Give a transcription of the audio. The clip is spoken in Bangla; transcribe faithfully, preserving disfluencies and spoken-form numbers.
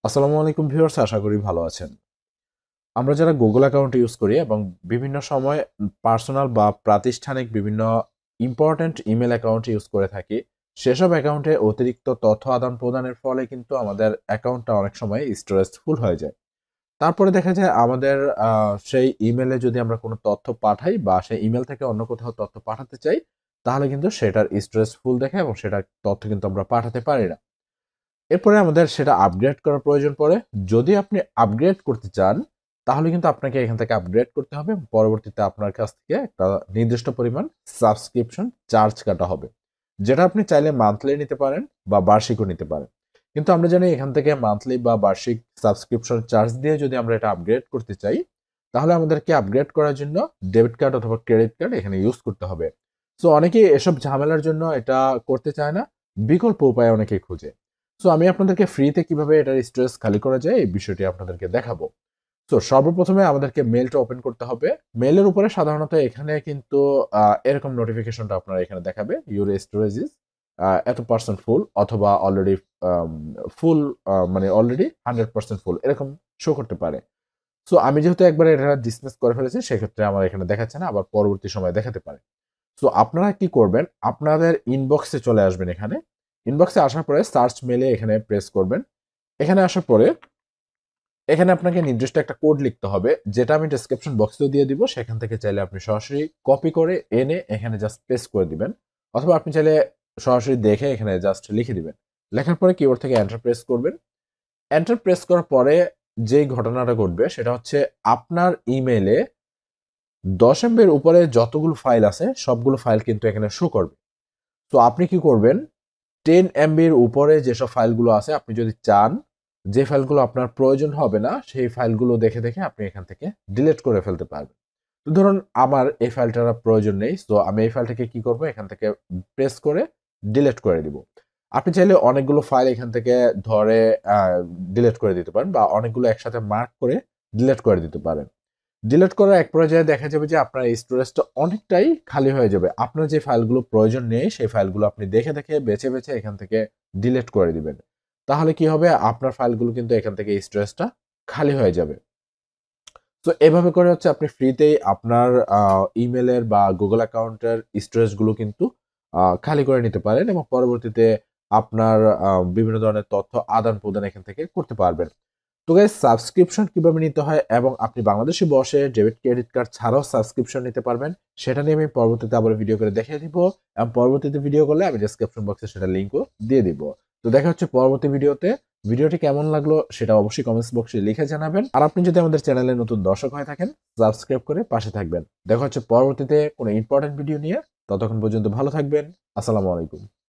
আসসালামু আলাইকুম ভিউয়ার্স, আশা করি ভালো আছেন। আমরা যারা গুগল অ্যাকাউন্ট ইউজ করি এবং বিভিন্ন সময় পার্সোনাল বা প্রাতিষ্ঠানিক বিভিন্ন ইম্পর্ট্যান্ট ইমেল অ্যাকাউন্ট ইউজ করে থাকি, সেসব অ্যাকাউন্টে অতিরিক্ত তথ্য আদান প্রদানের ফলে কিন্তু আমাদের অ্যাকাউন্টটা অনেক সময় স্টোরেজ ফুল হয়ে যায়। তারপরে দেখা যায় আমাদের আহ, সেই ইমেলে যদি আমরা কোনো তথ্য পাঠাই বা সেই ইমেল থেকে অন্য কোথাও তথ্য পাঠাতে চাই, তাহলে কিন্তু সেটার স্টোরেজ ফুল দেখে এবং সেটার তথ্য কিন্তু আমরা পাঠাতে পারি না। এরপরে আমাদের সেটা আপগ্রেড করার প্রয়োজন পড়ে। যদি আপনি আপগ্রেড করতে চান, তাহলে কিন্তু আপনাকে এখান থেকে আপগ্রেড করতে হবে। পরবর্তীতে আপনার কাছ থেকে একটা নির্দিষ্ট পরিমাণ সাবস্ক্রিপশন চার্জ কাটা হবে। যেটা আপনি চাইলে মান্থলি নিতে পারেন বা বার্ষিকও নিতে পারেন। কিন্তু আমরা জানি এখান থেকে মান্থলি বা বার্ষিক সাবস্ক্রিপশন চার্জ দিয়ে যদি আমরা এটা আপগ্রেড করতে চাই, তাহলে আমাদেরকে আপগ্রেড করার জন্য ডেবিট কার্ড অথবা ক্রেডিট কার্ড এখানে ইউজ করতে হবে। সো অনেকেই এসব ঝামেলার জন্য এটা করতে চায় না, বিকল্প উপায় অনেকেই খুঁজে। সো আমি আপনাদেরকে ফ্রিতে কিভাবে এটার স্টোরেজ খালি করা যায় এই বিষয়টি আপনাদেরকে দেখাবো। সো সর্বপ্রথমে আমাদেরকে মেলটা ওপেন করতে হবে। মেলের উপরে সাধারণত এখানে কিন্তু আহ, এরকম নোটিফিকেশনটা আপনার এখানে দেখাবে, ইউর স্টোরেজ ইজ এত পার্সেন্ট ফুল, অথবা অলরেডি ফুল, মানে অলরেডি হান্ড্রেড পার্সেন্ট ফুল এরকম শো করতে পারে। সো আমি যেহেতু একবার এটা ডিসমিস করে ফেলেছি, সেক্ষেত্রে আমার এখানে দেখাচ্ছে না, আবার পরবর্তী সময় দেখাতে পারে। সো আপনারা কি করবেন, আপনাদের ইনবক্সে চলে আসবেন। এখানে ইনবক্সে আসার পরে সার্চ মেলে এখানে প্রেস করবেন। এখানে আসার পরে এখানে আপনাকে নির্দিষ্ট একটা কোড লিখতে হবে, যেটা আমি ডেসক্রিপশন বক্সেও দিয়ে দিব। সেখান থেকে চাইলে আপনি সরাসরি কপি করে এনে এখানে জাস্ট পেস্ট করে দিবেন, অথবা আপনি চাইলে সরাসরি দেখে এখানে জাস্ট লিখে দিবেন। লেখার পরে কিবোর্ড থেকে এন্টার প্রেস করবেন। এন্টার প্রেস করার পরে যেই ঘটনাটা ঘটবে সেটা হচ্ছে, আপনার ইমেলে দশ এমবির উপরে যতগুলো ফাইল আছে সবগুলো ফাইল কিন্তু এখানে শো করবে। তো আপনি কি করবেন, টেন এমবির উপরে যেসব ফাইলগুলো আছে, আপনি যদি চান যে ফাইলগুলো আপনার প্রয়োজন হবে না, সেই ফাইলগুলো দেখে দেখে আপনি এখান থেকে ডিলিট করে ফেলতে পারবেন। তো ধরুন আমার এই ফাইলটার প্রয়োজন নেই, তো আমি এই ফাইলটাকে কি করব, এখান থেকে প্রেস করে ডিলিট করে দিব। আপনি চাইলে অনেকগুলো ফাইল এখান থেকে ধরে ডিলিট করে দিতে পারেন, বা অনেকগুলো একসাথে মার্ক করে ডিলিট করে দিতে পারেন। ডিলিট করার এক পর্যায়ে দেখা যাবে যে আপনার স্টোরেজটা অনেকটাই খালি হয়ে যাবে। আপনার যে ফাইলগুলো প্রয়োজন নেই সেই ফাইলগুলো আপনি দেখে দেখে বেছে বেছে এখান থেকে ডিলিট করে দিবেন। তাহলে কি হবে, আপনার ফাইলগুলো কিন্তু এখান থেকে স্টোরেজটা খালি হয়ে যাবে। তো এভাবে করে হচ্ছে আপনি ফ্রিতেই আপনার ইমেলের বা গুগল অ্যাকাউন্টের স্টোরেজগুলো কিন্তু আহ, খালি করে নিতে পারেন, এবং পরবর্তীতে আপনার আহ, বিভিন্ন ধরনের তথ্য আদান প্রদান এখান থেকে করতে পারবেন। তো গাইস, সাবস্ক্রিপশন কিভাবে নিতে হয় এবং আপনি বাংলাদেশে বসে ডেবিট ক্রেডিট কার্ড ছাড়াও সাবস্ক্রিপশন নিতে পারবেন, সেটা নিয়ে আমি পরবর্তীতে আবার ভিডিও করে দেখিয়ে দিব। এবং পরবর্তীতে ভিডিও করলে আমি ডেসক্রিপশন বক্সে সেটা লিঙ্কও দিয়ে দিব। তো দেখা হচ্ছে পরবর্তী ভিডিওতে। ভিডিওটি কেমন লাগলো সেটা অবশ্যই কমেন্টস বক্সে লিখে জানাবেন। আর আপনি যদি আমাদের চ্যানেলে নতুন দর্শক হয়ে থাকেন, সাবস্ক্রাইব করে পাশে থাকবেন। দেখা হচ্ছে পরবর্তীতে কোনো ইম্পর্টেন্ট ভিডিও নিয়ে। ততক্ষণ পর্যন্ত ভালো থাকবেন। আসসালামু আলাইকুম।